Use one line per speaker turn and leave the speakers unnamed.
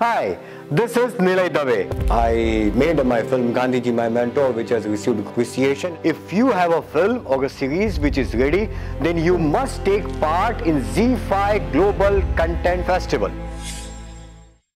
Hi, this is Nilay. I made my film Gandhiji, my mentor, which has received appreciation. If you have a film or a series which is ready, then you must take part in ZEE5 Global Content Festival.